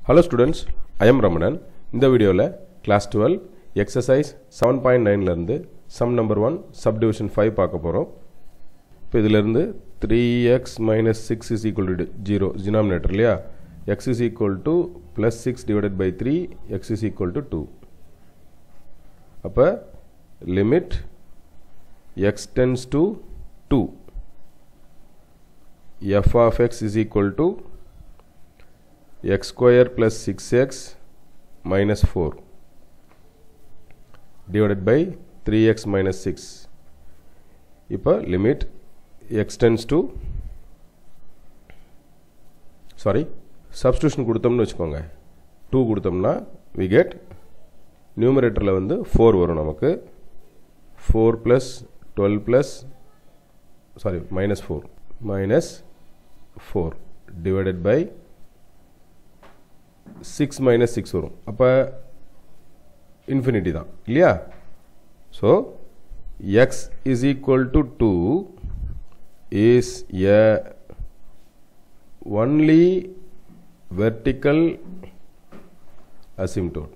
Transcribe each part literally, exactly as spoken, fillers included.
Hello students, I am Ramanan. In the video, class twelve, exercise seven point nine லேருந்து sum number one, subdivision five பார்க்க போறோம். இப்போ இதிலிருந்து three x minus six is equal to zero, denominator இல்லையா? X is equal to plus six divided by three, x is equal to two. அப்போ limit x tends to two. F of x is equal to x square plus six x minus four divided by three x minus six. இப்போ limit x tends to sorry substitution கொடுத்தோம்னு வெச்சுக்கோங்க two கொடுத்தோம்னா we get numeratorல வந்து four வரும் நமக்கு four plus twelve plus sorry minus four minus four divided by six minus six வரும் அப்ப infinity தான் இல்லையா so x is equal to two is a only vertical asymptote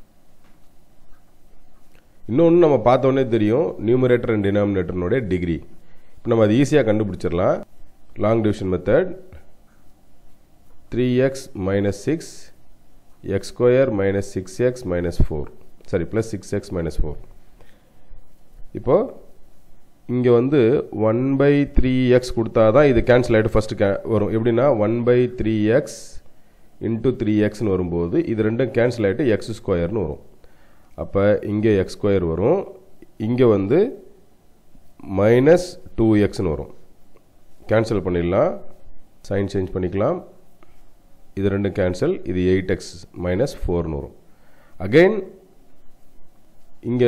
இன்னொன்னு நம்ம பார்த்தோனே தெரியும் numerator and denominator நோட டிகிரி இப்போ நம்ம அது ஈஸியா கண்டுபிடிச்சிரலாம் long division method three x minus six x square minus six x minus four sorry plus six x minus four இப்போ இங்க வந்து one by three x கொடுத்தாதான் இது கேன்சல் ஆயிட்டு ஃபர்ஸ்ட் வரும் எப்படினா one by three x into three x னு வரும்போது இது ரெண்டும் கேன்சல் ஆயிட்டு x square னு வரும் அப்ப இங்க x square வரும் இங்க வந்து minus two x னு வரும் கேன்சல் பண்ணிடலாம் சைன் சேஞ்ச் பண்ணிக்கலாம் இது ரெண்டு கேன்சல் இது eight x minus four னு வரும் again இங்க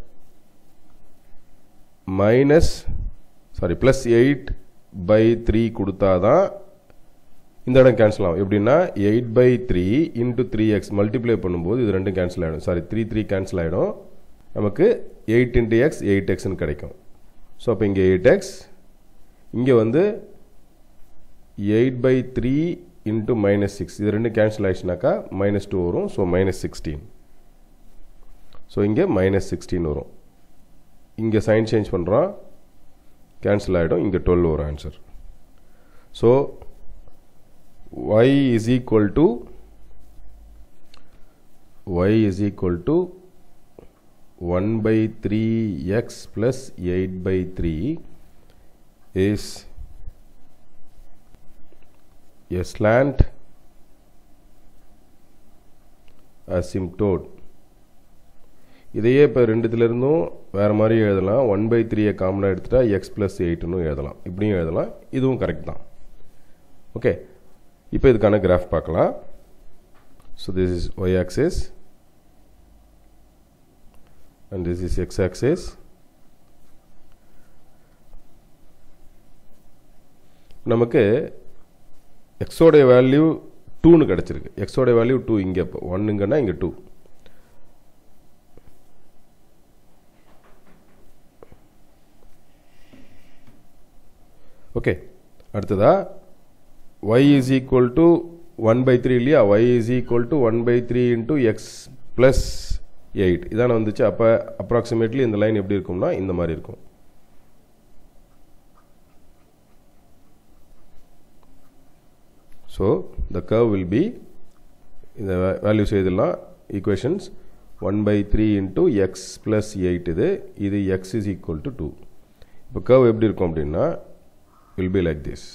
minus sorry plus eight by three கொடுத்தாதான் இந்த இடம் கேன்சல் ஆகும் எப்படினா eight by three into three x multiply பண்ணும்போது இது ரெண்டும் கேன்சல் ஆயிடும் சாரி three three கேன்சல் ஆயிடும் நமக்கு eight into x eight x னு கிடைக்கும் சோ அப்ப இங்க eight x இங்க வந்து eight by three into minus six இது ரெண்டு கேன்சல் ஆயிடுச்சுனாக்கா minus two வரும் so minus sixteen so இங்க minus sixteen வரும் இங்க சைன் சேஞ்ச் பண்றோம் கேன்சல் ஆயிடும் இங்க twelve வரும் answer so y is equal to y is equal to one by three x plus eight by three is a slant asymptote இதையே இப்ப ரெண்டுத்துல இருந்தும் வேற மாதிரி எழுதலாம் one by three ஐ காமனா எடுத்துட்டா x plus eight னு எழுதலாம் இப்படியும் எழுதலாம் இதுவும் கரெக்ட் தான் ஓகே இப்போ இதுக்கான கிராஃப் பார்க்கலாம் so this is y axis and this is x axis நமக்கு x ஓட வேல்யூ two னு கிடைச்சிருக்கு x ஓட வேல்யூ two இங்க one ங்கனா இங்க two ஓகே அடுத்ததா y is equal to one by three இல்லையா y is equal to one by three into x plus eight இதான வந்துச்சு அப்ப approximately இந்த லைன் எப்படி இருக்கும்னா இந்த மாதிரி இருக்கும் so the curve will be இந்த values எழுதலாம் equations one by three into x plus eight இது இது x is equal to two இப்போ curve எப்படி இருக்கும் அப்படினா will be like this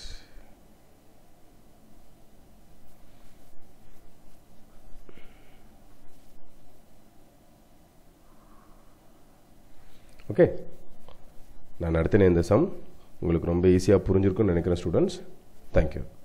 okay நான் நடத்தின இந்த சம் உங்களுக்கு ரொம்ப ஈஸியா புரிஞ்சிருக்கும்னு நினைக்கிறேன் ஸ்டூடண்ட்ஸ் thank you